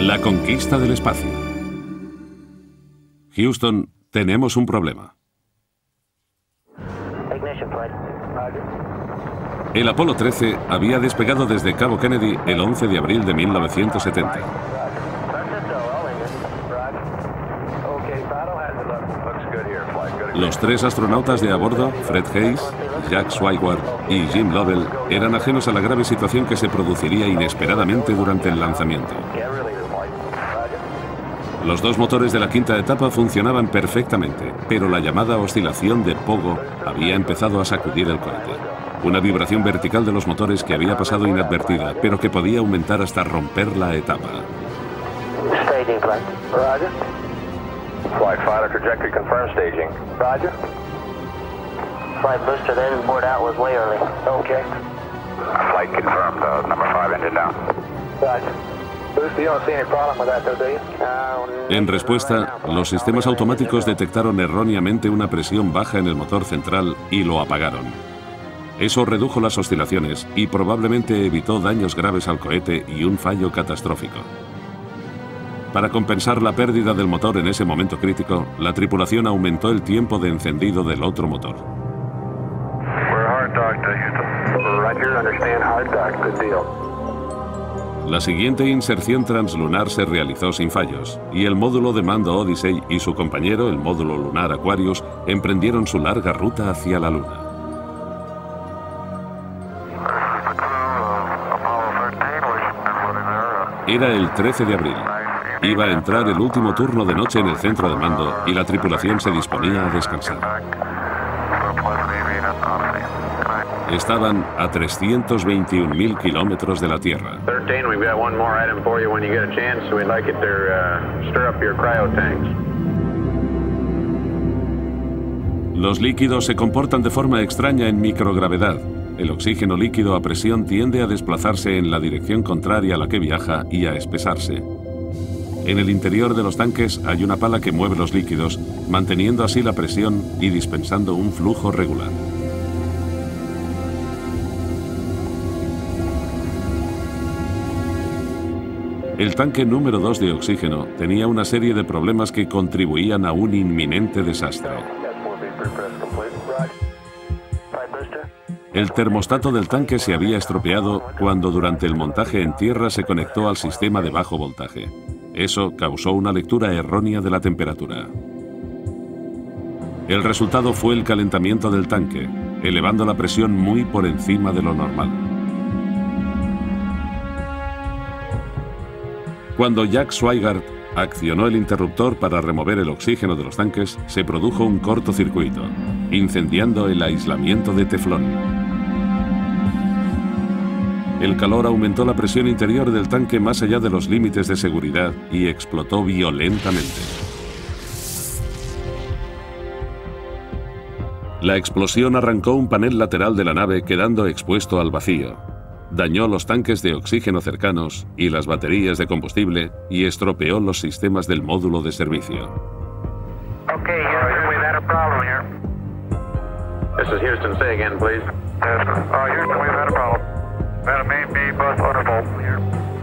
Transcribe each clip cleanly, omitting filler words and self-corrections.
La conquista del espacio. Houston, tenemos un problema. El Apolo 13 había despegado desde Cabo Kennedy el 11 de abril de 1970. Los tres astronautas de a bordo, Fred Haise, Jack Swigert y Jim Lovell, eran ajenos a la grave situación que se produciría inesperadamente durante el lanzamiento. Los dos motores de la quinta etapa funcionaban perfectamente, pero la llamada oscilación de Pogo había empezado a sacudir el cohete. Una vibración vertical de los motores que había pasado inadvertida, pero que podía aumentar hasta romper la etapa. Flight fighter trajectory confirmed staging. Roger. Flight booster, the engine board out was way early. Okay. Flight confirmed, number 5 engine down. Roger. Booster, you don't see any problem with that, though, do you? En respuesta, los sistemas automáticos detectaron erróneamente una presión baja en el motor central y lo apagaron. Eso redujo las oscilaciones y probablemente evitó daños graves al cohete y un fallo catastrófico. Para compensar la pérdida del motor en ese momento crítico, la tripulación aumentó el tiempo de encendido del otro motor. La siguiente inserción translunar se realizó sin fallos, y el módulo de mando Odyssey y su compañero, el módulo lunar Aquarius, emprendieron su larga ruta hacia la Luna. Era el 13 de abril. Iba a entrar el último turno de noche en el centro de mando y la tripulación se disponía a descansar. Estaban a 321.000 kilómetros de la Tierra. Los líquidos se comportan de forma extraña en microgravedad. El oxígeno líquido a presión tiende a desplazarse en la dirección contraria a la que viaja y a espesarse. En el interior de los tanques hay una pala que mueve los líquidos, manteniendo así la presión y dispensando un flujo regular. El tanque número 2 de oxígeno tenía una serie de problemas que contribuían a un inminente desastre. El termostato del tanque se había estropeado cuando durante el montaje en tierra se conectó al sistema de bajo voltaje. Eso causó una lectura errónea de la temperatura. El resultado fue el calentamiento del tanque, elevando la presión muy por encima de lo normal. Cuando Jack Swigert accionó el interruptor para remover el oxígeno de los tanques, se produjo un cortocircuito, incendiando el aislamiento de teflón. El calor aumentó la presión interior del tanque más allá de los límites de seguridad y explotó violentamente. La explosión arrancó un panel lateral de la nave quedando expuesto al vacío. Dañó los tanques de oxígeno cercanos y las baterías de combustible y estropeó los sistemas del módulo de servicio. Okay, Houston, we've had a problem here. This is Houston. Say again, please. Yes, sir. Houston, we've had a problem. Had a main B bus undervolt here.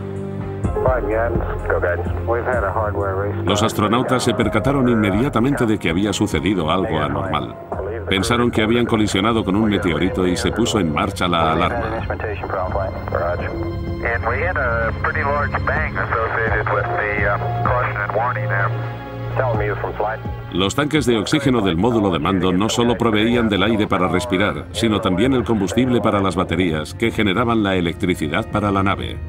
Los astronautas se percataron inmediatamente de que había sucedido algo anormal. Pensaron que habían colisionado con un meteorito y se puso en marcha la alarma. Los tanques de oxígeno del módulo de mando no solo proveían del aire para respirar, sino también el combustible para las baterías que generaban la electricidad para la nave.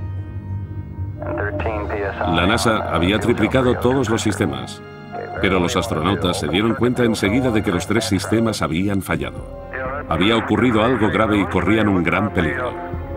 La NASA había triplicado todos los sistemas, pero los astronautas se dieron cuenta enseguida de que los tres sistemas habían fallado. Había ocurrido algo grave y corrían un gran peligro.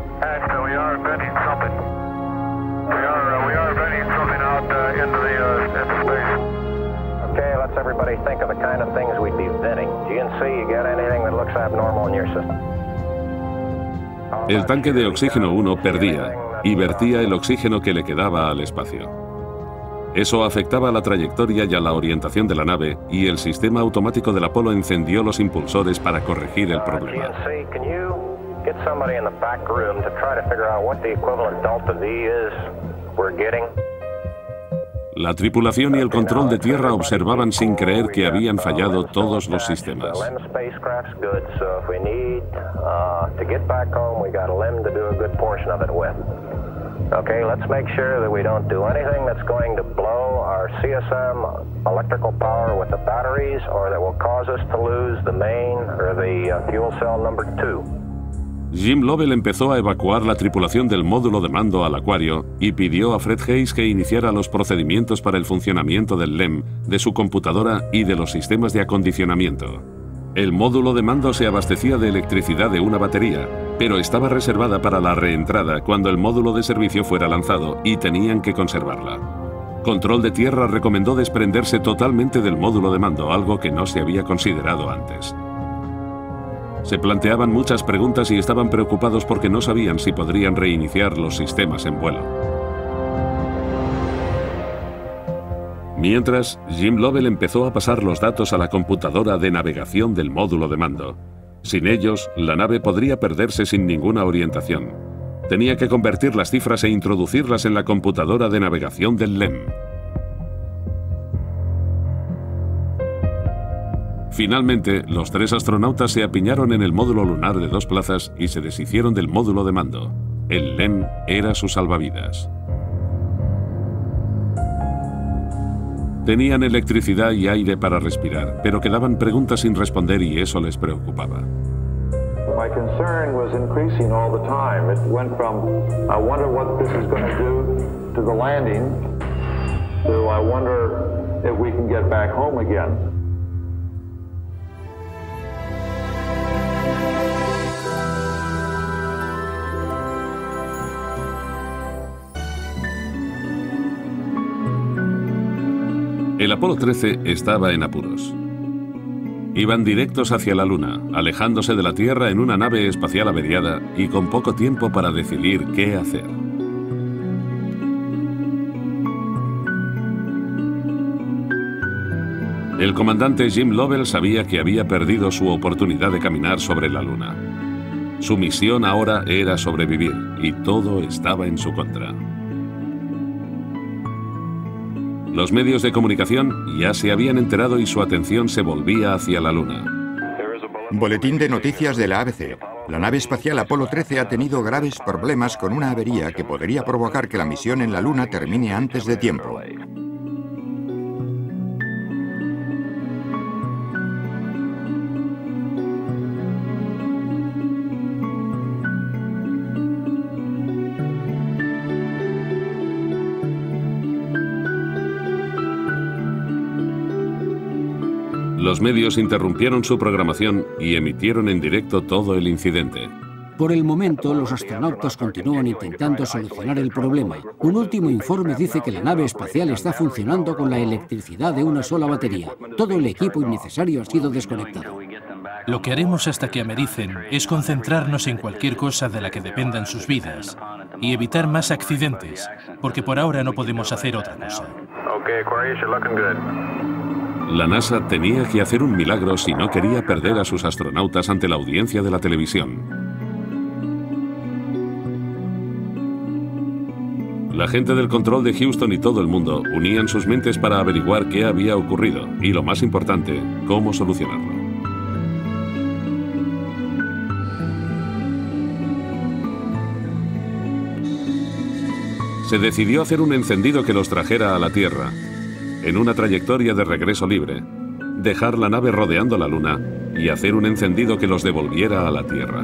El tanque de oxígeno 1 perdía y vertía el oxígeno que le quedaba al espacio. Eso afectaba a la trayectoria y a la orientación de la nave, y el sistema automático del Apolo encendió los impulsores para corregir el problema. La tripulación y el control de tierra observaban sin creer que habían fallado todos los sistemas. Okay, let's make sure that we don't do anything that's going to blow our CSM electrical power with the batteries or that will cause us to lose the main or the fuel cell number 2. Jim Lovell empezó a evacuar la tripulación del módulo de mando al acuario y pidió a Fred Haise que iniciara los procedimientos para el funcionamiento del LEM, de su computadora y de los sistemas de acondicionamiento. El módulo de mando se abastecía de electricidad de una batería, pero estaba reservada para la reentrada cuando el módulo de servicio fuera lanzado y tenían que conservarla. Control de Tierra recomendó desprenderse totalmente del módulo de mando, algo que no se había considerado antes. Se planteaban muchas preguntas y estaban preocupados porque no sabían si podrían reiniciar los sistemas en vuelo. Mientras, Jim Lovell empezó a pasar los datos a la computadora de navegación del módulo de mando. Sin ellos, la nave podría perderse sin ninguna orientación. Tenía que convertir las cifras e introducirlas en la computadora de navegación del LEM. Finalmente, los 3 astronautas se apiñaron en el módulo lunar de 2 plazas y se deshicieron del módulo de mando. El LEM era su salvavidas. Tenían electricidad y aire para respirar, pero quedaban preguntas sin responder y eso les preocupaba. My concern was increasing all the time. It went from, I wonder what this is going to do to the landing, to I wonder if we can get back home again. El Apolo 13 estaba en apuros. Iban directos hacia la Luna, alejándose de la Tierra en una nave espacial averiada y con poco tiempo para decidir qué hacer. El comandante Jim Lovell sabía que había perdido su oportunidad de caminar sobre la Luna. Su misión ahora era sobrevivir y todo estaba en su contra. Los medios de comunicación ya se habían enterado y su atención se volvía hacia la Luna. Boletín de noticias de la ABC. La nave espacial Apolo 13 ha tenido graves problemas con una avería que podría provocar que la misión en la Luna termine antes de tiempo. Los medios interrumpieron su programación y emitieron en directo todo el incidente. Por el momento, los astronautas continúan intentando solucionar el problema. Un último informe dice que la nave espacial está funcionando con la electricidad de una sola batería. Todo el equipo innecesario ha sido desconectado. Lo que haremos hasta que americen es concentrarnos en cualquier cosa de la que dependan sus vidas y evitar más accidentes, porque por ahora no podemos hacer otra cosa. Okay, Aquarius, you're looking good. La NASA tenía que hacer un milagro si no quería perder a sus astronautas ante la audiencia de la televisión. La gente del control de Houston y todo el mundo unían sus mentes para averiguar qué había ocurrido y, lo más importante, cómo solucionarlo. Se decidió hacer un encendido que los trajera a la Tierra, en una trayectoria de regreso libre, dejar la nave rodeando la Luna y hacer un encendido que los devolviera a la Tierra.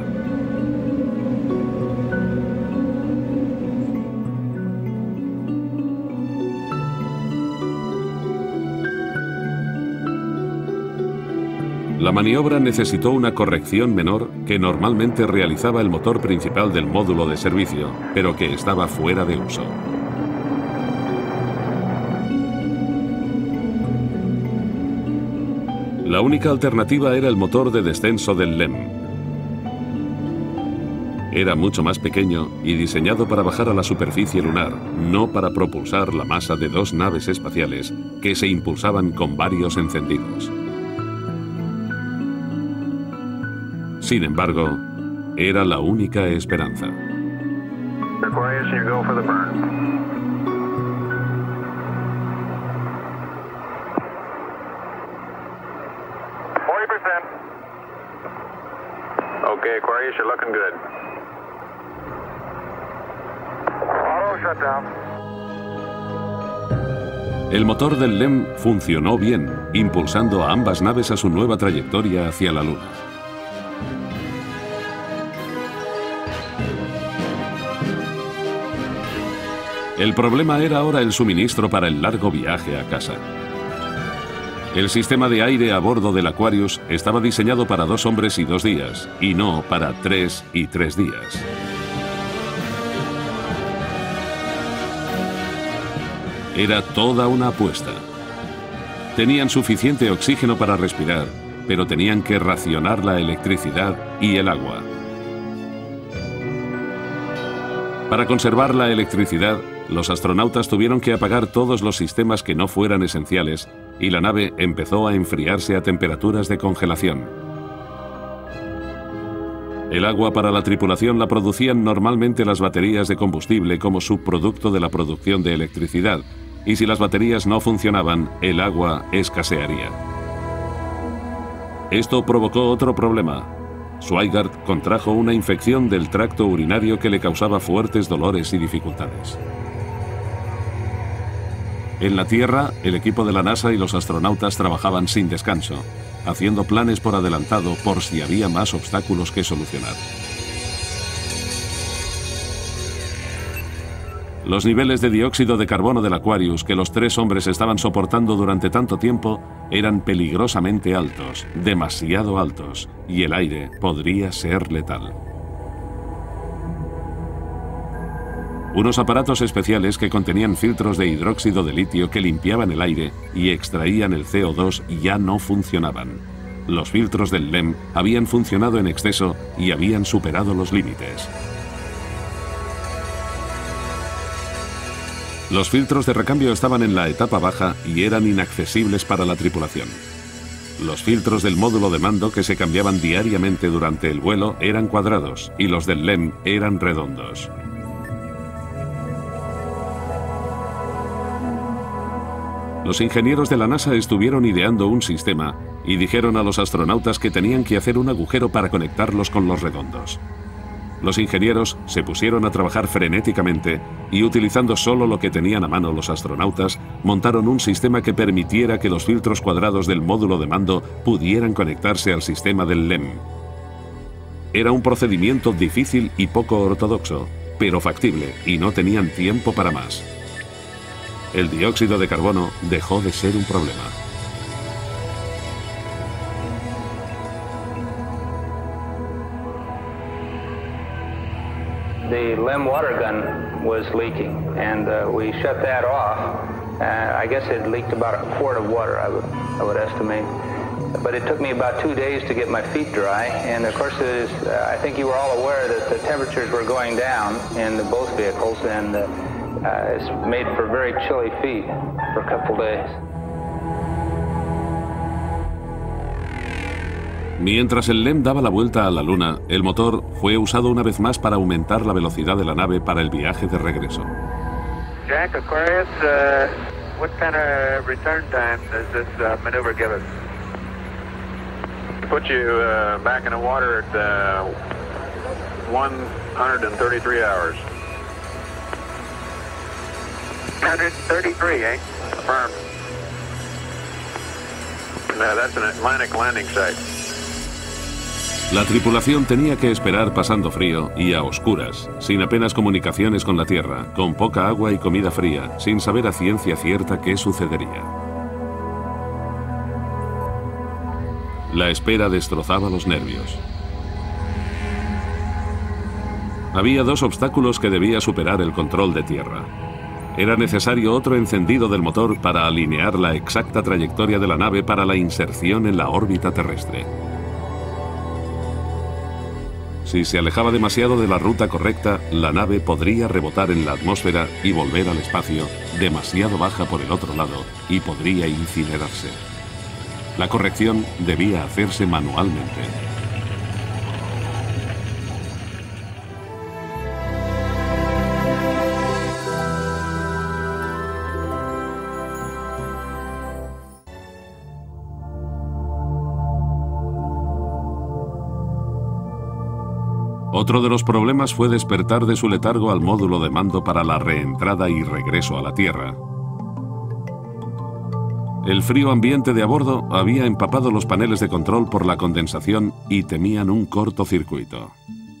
La maniobra necesitó una corrección menor que normalmente realizaba el motor principal del módulo de servicio, pero que estaba fuera de uso. La única alternativa era el motor de descenso del LEM. Era mucho más pequeño y diseñado para bajar a la superficie lunar, no para propulsar la masa de 2 naves espaciales que se impulsaban con varios encendidos. Sin embargo, era la única esperanza. Aquarius, you go for the burn. Aquarius, you're looking good. Auto shutdown. El motor del LEM funcionó bien, impulsando a ambas naves a su nueva trayectoria hacia la Luna. El problema era ahora el suministro para el largo viaje a casa. El sistema de aire a bordo del Aquarius estaba diseñado para 2 hombres y 2 días, y no para 3 y 3 días. Era toda una apuesta. Tenían suficiente oxígeno para respirar, pero tenían que racionar la electricidad y el agua. Para conservar la electricidad, los astronautas tuvieron que apagar todos los sistemas que no fueran esenciales y la nave empezó a enfriarse a temperaturas de congelación. El agua para la tripulación la producían normalmente las baterías de combustible como subproducto de la producción de electricidad, y si las baterías no funcionaban, el agua escasearía. Esto provocó otro problema. Swigert contrajo una infección del tracto urinario que le causaba fuertes dolores y dificultades. En la Tierra, el equipo de la NASA y los astronautas trabajaban sin descanso, haciendo planes por adelantado por si había más obstáculos que solucionar. Los niveles de dióxido de carbono del Aquarius que los 3 hombres estaban soportando durante tanto tiempo eran peligrosamente altos, demasiado altos, y el aire podría ser letal. Unos aparatos especiales que contenían filtros de hidróxido de litio que limpiaban el aire y extraían el CO2 ya no funcionaban. Los filtros del LEM habían funcionado en exceso y habían superado los límites. Los filtros de recambio estaban en la etapa baja y eran inaccesibles para la tripulación. Los filtros del módulo de mando que se cambiaban diariamente durante el vuelo eran cuadrados y los del LEM eran redondos. Los ingenieros de la NASA estuvieron ideando un sistema y dijeron a los astronautas que tenían que hacer un agujero para conectarlos con los redondos. Los ingenieros se pusieron a trabajar frenéticamente y, utilizando solo lo que tenían a mano los astronautas, montaron un sistema que permitiera que los filtros cuadrados del módulo de mando pudieran conectarse al sistema del LEM. Era un procedimiento difícil y poco ortodoxo, pero factible, y no tenían tiempo para más. El dióxido de carbono dejó de ser un problema. The LEM water gun was leaking, and we shut that off. I guess it leaked about a quart of water, I would estimate. But it took me about 2 days to get my feet dry, and of course, I think you were all aware that the temperatures were going down in both vehicles, and it's made for very chilly feet for a couple days. Mientras el LEM daba la vuelta a la Luna, el motor fue usado una vez más para aumentar la velocidad de la nave para el viaje de regreso. Jack, Aquarius, what kind of return time does this maneuver give us? Put you back in the water at 133 hours. 133, eh? Affirmed. No, that's an Atlantic landing site. La tripulación tenía que esperar pasando frío y a oscuras, sin apenas comunicaciones con la Tierra, con poca agua y comida fría, sin saber a ciencia cierta qué sucedería. La espera destrozaba los nervios. Había 2 obstáculos que debía superar el control de tierra. Era necesario otro encendido del motor para alinear la exacta trayectoria de la nave para la inserción en la órbita terrestre. Si se alejaba demasiado de la ruta correcta, la nave podría rebotar en la atmósfera y volver al espacio, demasiado baja por el otro lado, y podría incinerarse. La corrección debía hacerse manualmente. Otro de los problemas fue despertar de su letargo al módulo de mando para la reentrada y regreso a la Tierra. El frío ambiente de a bordo había empapado los paneles de control por la condensación y temían un cortocircuito.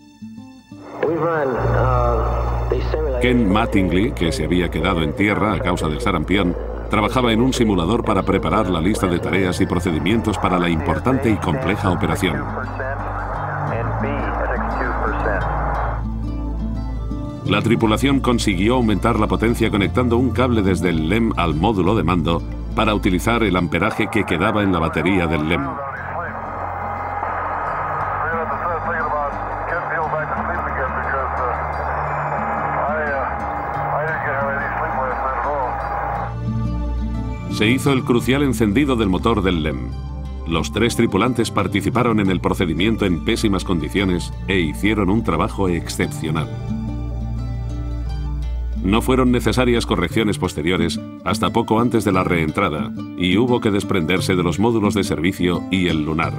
Ken Mattingly, que se había quedado en tierra a causa del sarampión, trabajaba en un simulador para preparar la lista de tareas y procedimientos para la importante y compleja operación. La tripulación consiguió aumentar la potencia conectando un cable desde el LEM al módulo de mando para utilizar el amperaje que quedaba en la batería del LEM. Se hizo el crucial encendido del motor del LEM. Los 3 tripulantes participaron en el procedimiento en pésimas condiciones e hicieron un trabajo excepcional. No fueron necesarias correcciones posteriores hasta poco antes de la reentrada y hubo que desprenderse de los módulos de servicio y el lunar.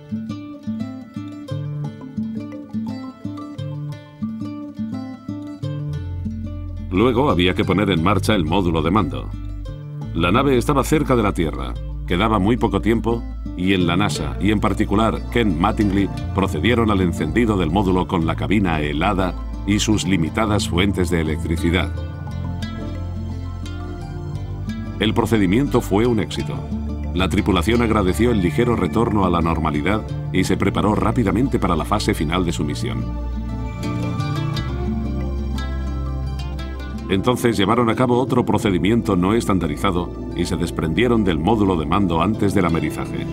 Luego había que poner en marcha el módulo de mando. La nave estaba cerca de la Tierra, quedaba muy poco tiempo y en la NASA, y en particular Ken Mattingly, procedieron al encendido del módulo con la cabina helada y sus limitadas fuentes de electricidad. El procedimiento fue un éxito. La tripulación agradeció el ligero retorno a la normalidad y se preparó rápidamente para la fase final de su misión. Entonces llevaron a cabo otro procedimiento no estandarizado y se desprendieron del módulo de mando antes del amerizaje.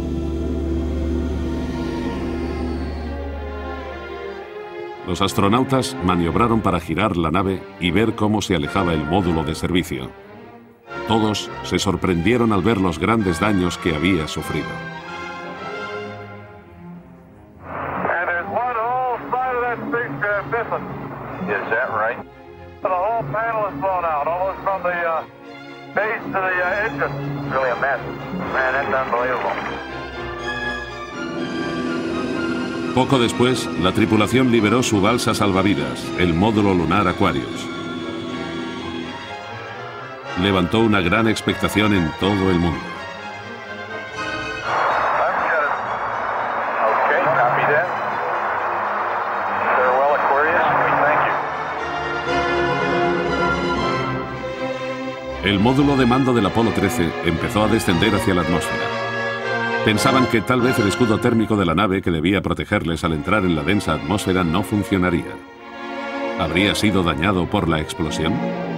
Los astronautas maniobraron para girar la nave y ver cómo se alejaba el módulo de servicio. Todos se sorprendieron al ver los grandes daños que había sufrido. Poco después, la tripulación liberó su balsa salvavidas, el módulo lunar Aquarius. Levantó una gran expectación en todo el mundo. El módulo de mando del Apolo 13 empezó a descender hacia la atmósfera. Pensaban que tal vez el escudo térmico de la nave que debía protegerles al entrar en la densa atmósfera no funcionaría. ¿Habría sido dañado por la explosión?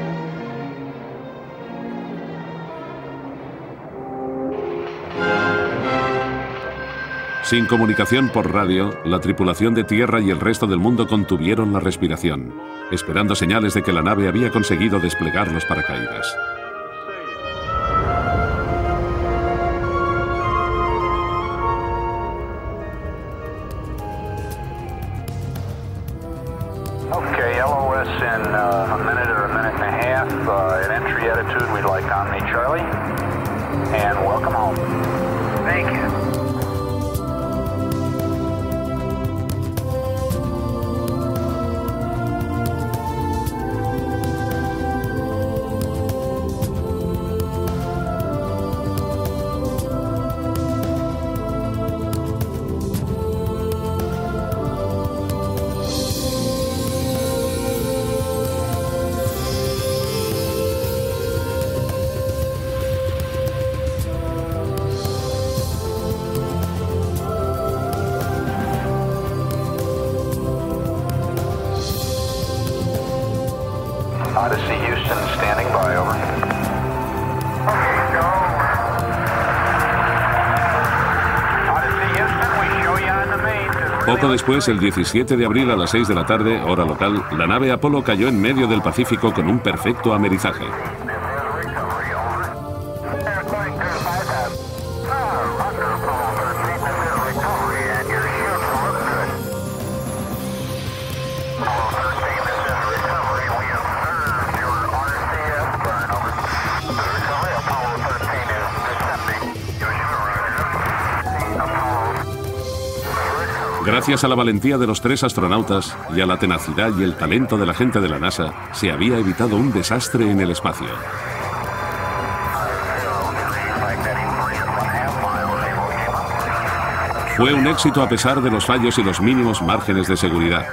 Sin comunicación por radio, la tripulación de tierra y el resto del mundo contuvieron la respiración, esperando señales de que la nave había conseguido desplegar los paracaídas. Okay, LOS in a minute or a minute and a half. At entry attitude, we'd like Omni Charlie. And welcome home. Thank you. Odyssey Houston, standing by, over. Poco después, el 17 de abril a las 6 de la tarde, hora local, la nave Apolo cayó en medio del Pacífico con un perfecto amerizaje. Gracias a la valentía de los 3 astronautas y a la tenacidad y el talento de la gente de la NASA, se había evitado un desastre en el espacio. Fue un éxito a pesar de los fallos y los mínimos márgenes de seguridad.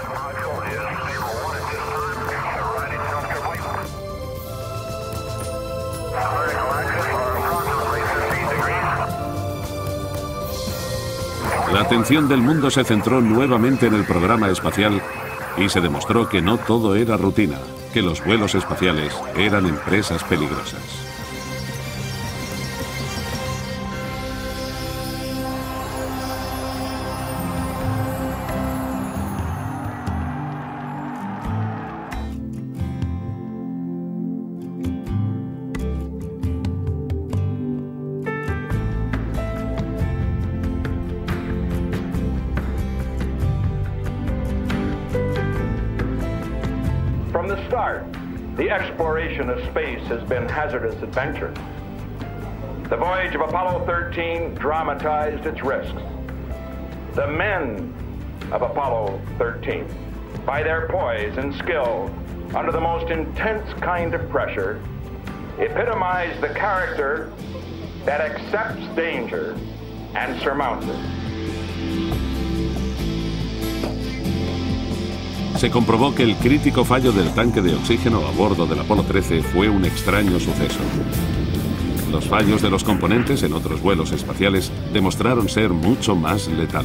La atención del mundo se centró nuevamente en el programa espacial y se demostró que no todo era rutina, que los vuelos espaciales eran empresas peligrosas. From the start, the exploration of space has been hazardous adventure. The voyage of Apollo 13 dramatized its risks. The men of Apollo 13, by their poise and skill under the most intense kind of pressure, epitomized the character that accepts danger and surmounts it. Se comprobó que el crítico fallo del tanque de oxígeno a bordo del Apolo 13 fue un extraño suceso. Los fallos de los componentes en otros vuelos espaciales demostraron ser mucho más letales.